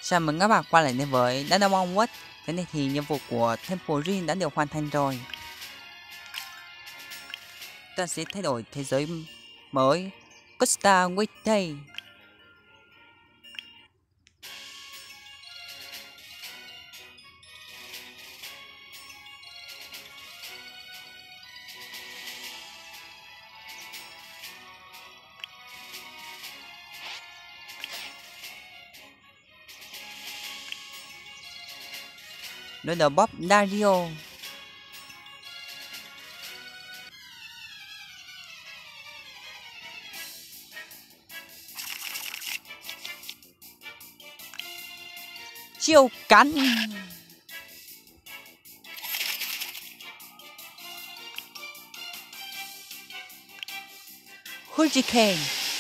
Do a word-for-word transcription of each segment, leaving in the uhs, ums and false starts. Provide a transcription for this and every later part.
Chào mừng các bạn quay lại đến với Danamon World. Thế này thì nhiệm vụ của Temple Ruin đã được hoàn thành rồi. Ta sẽ thay đổi thế giới mới Costa Weekday. Đối đầu Bob Dario. Chiêu cắn. Hurricane.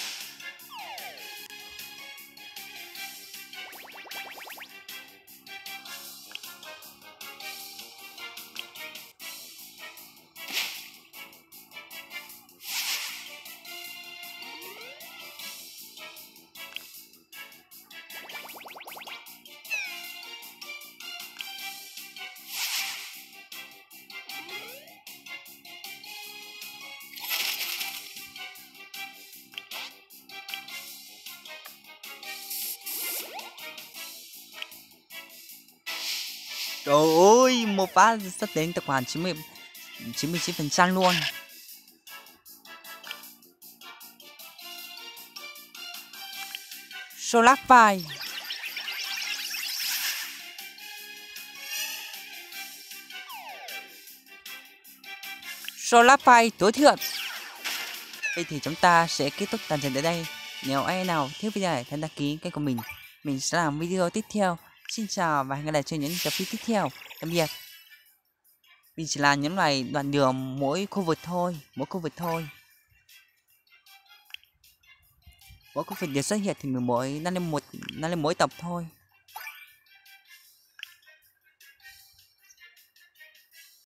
Trời ơi, một phát sắp đến tập hoàn chín mươi chín phần trăm luôn. Solafai. Solafai tối thượng. Vậy thì chúng ta sẽ kết thúc tàn trận ở đây. Nếu ai nào thích video này, hãy đăng ký kênh của mình. Mình sẽ làm video tiếp theo. Xin chào và hẹn gặp lại trong những tập tiếp theo. Tạm biệt. Mình chỉ là những loài đoạn đường mỗi khu vực thôi, mỗi khu vực thôi. Mỗi khu vực được xuất hiện thì mình mỗi nó lên một nó lên mỗi tập thôi.